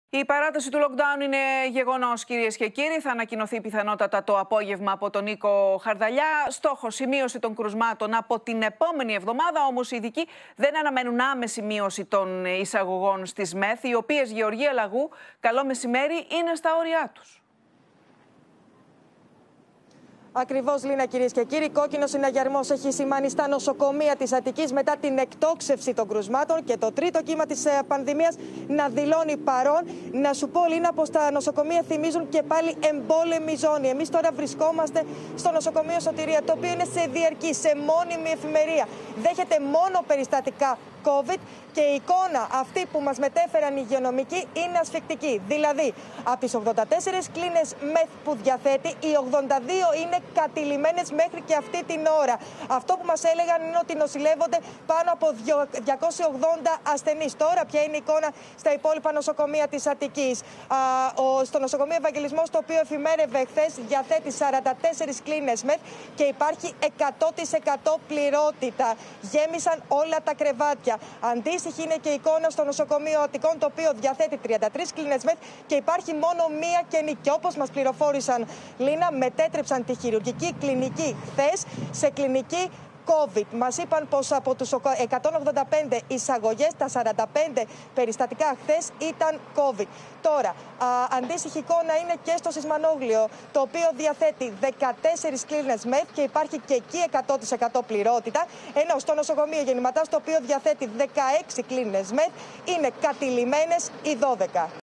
Η παράταση του lockdown είναι γεγονός, κυρίες και κύριοι. Θα ανακοινωθεί πιθανότατα το απόγευμα από τον Νίκο Χαρδαλιά. Στόχος η μείωση των κρουσμάτων από την επόμενη εβδομάδα. Όμως οι ειδικοί δεν αναμένουν άμεση μείωση των εισαγωγών στις ΜΕΘ, οι οποίες, Γεωργία Λαγού, καλό μεσημέρι, είναι στα όρια τους. Ακριβώς, Λίνα, κυρίες και κύριοι. Κόκκινος συναγερμός έχει σημάνει στα νοσοκομεία της Αττικής μετά την εκτόξευση των κρουσμάτων και το τρίτο κύμα της πανδημίας να δηλώνει παρόν. Να σου πω, Λίνα, πως τα νοσοκομεία θυμίζουν και πάλι εμπόλεμη ζώνη. Εμείς τώρα βρισκόμαστε στο νοσοκομείο Σωτηρία, το οποίο είναι σε διαρκή, σε μόνιμη εφημερία. Δέχεται μόνο περιστατικά COVID και η εικόνα αυτή που μας μετέφεραν οι υγειονομικοί είναι ασφικτική. Δηλαδή, από τις 84 κλίνες ΜΕΘ που διαθέτει, οι 82 είναι κατηλημμένες μέχρι και αυτή την ώρα. Αυτό που μας έλεγαν είναι ότι νοσηλεύονται πάνω από 280 ασθενείς. Τώρα, ποια είναι η εικόνα στα υπόλοιπα νοσοκομεία της Αττικής? Στο νοσοκομείο Ευαγγελισμός, το οποίο εφημέρευε χθες, διαθέτει 44 κλίνες ΜΕΘ και υπάρχει 100% πληρότητα. Γέμισαν όλα τα κρεβάτια. Αντίστοιχη είναι και η εικόνα στο νοσοκομείο Αττικών, το οποίο διαθέτει 33 κλίνες ΜΕΘ και υπάρχει μόνο μία κενή. Και όπως μας πληροφόρησαν, Λίνα, μετέτρεψαν τη χειρουργική κλινική χθες σε κλινική COVID. Μας είπαν πως από τους 185 εισαγωγές, τα 45 περιστατικά χθες ήταν COVID. Τώρα, αντίστοιχη εικόνα είναι και στο Σισμανόγλιο, το οποίο διαθέτει 14 κλίνες ΜΕΘ και υπάρχει και εκεί 100% πληρότητα. Ενώ στο νοσοκομείο Γεννηματάς, το οποίο διαθέτει 16 κλίνες ΜΕΘ, είναι κατηλημμένες οι 12.